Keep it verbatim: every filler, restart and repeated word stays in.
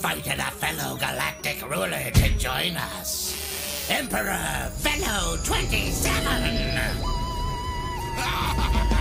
invited a fellow galactic ruler to join us. Emperor Velo twenty-seven!